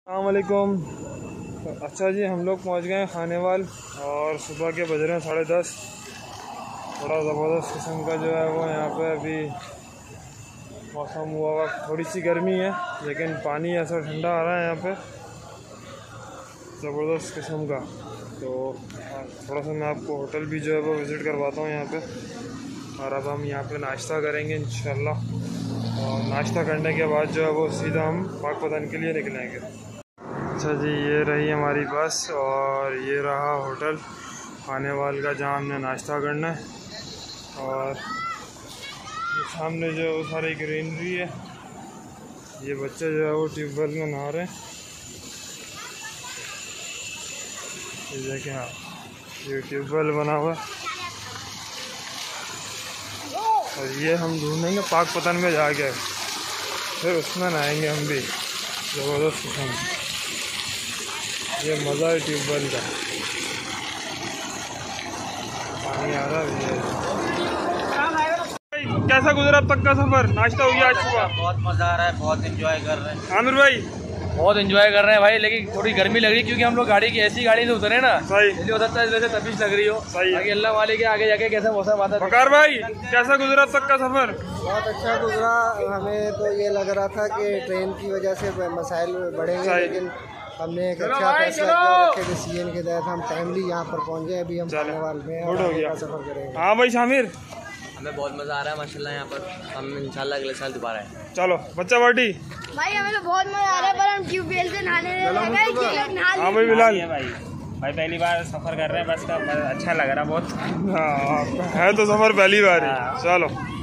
अस्सलाम वालेकुम। अच्छा जी, हम लोग पहुंच गए खानेवाल और सुबह के बज रहे हैं 10:30। थोड़ा ज़बरदस्त किस्म का जो है वो यहाँ पे अभी मौसम हुआ हुआ, थोड़ी सी गर्मी है लेकिन पानी ऐसा ठंडा आ रहा है यहाँ पे ज़बरदस्त किस्म का। तो थोड़ा सा मैं आपको होटल भी जो है वो विज़िट करवाता हूँ यहाँ पे। और अब हम यहाँ पे नाश्ता करेंगे इंशाल्लाह, और नाश्ता करने के बाद जो है वो सीधा हम पाकपतन के लिए निकलेंगे। अच्छा जी, ये रही हमारी बस और ये रहा होटल खानेवाल का जहाँ हमने नाश्ता करना है। और ये सामने जो है वो सारी ग्रीनरी है। ये बच्चे जो है वो ट्यूबवेल में नहा रहे हैं। ये देखें आप, ये ट्यूबवेल बना हुआ है और ये हम ढूंढेंगे पाकपतन में जाके, फिर उसमें नहाएंगे हम भी। ज़बरदस्त किस्म, ये मज़ा है ट्यूबवेल का, पानी आ रहा है। कैसा गुजरा अब तक का सफ़र? नाश्ता हो गया आज सुबह? बहुत मज़ा आ रहा है, बहुत एंजॉय कर रहे हैं। आमिर भाई बहुत एंजॉय कर रहे हैं भाई, लेकिन थोड़ी गर्मी लग रही है क्योंकि हम लोग गाड़ी की ऐसी गाड़ी से उतरे ना। सही, इसलिए हो सकता है वैसे तबीयत लग रही हो। सही आगे अल्लाह वाले के आगे जाके कैसा मौसम आता है। बकार भाई कैसा गुजरा अब तक का सफ़र? बहुत अच्छा गुजरा। हमें तो ये लग रहा था कि ट्रेन की वजह से मसाइल बढ़ेंगे, लेकिन हमने एक अच्छा फैसला किया और अच्छे डिसीजन के तहत हम टाइमली यहाँ पर पहुँच गए। अभी हम खानेवाल में गुड हो गया सफ़र करेंगे। हाँ भाई शामिर, हमें बहुत मज़ा आ रहा है माशाल्लाह यहाँ पर। हम इंशाल्लाह अगले साल दोबारा आए। चलो बच्चा पार्टी। भाई हमें तो बहुत मजा आ रहा है, पर हम ट्यूबवेल से नहाने हाँ भाई बिलाल भाई पहली बार सफ़र कर रहे हैं बस का, अच्छा लग रहा है बहुत। हाँ, है तो सफ़र पहली बार ही। चलो।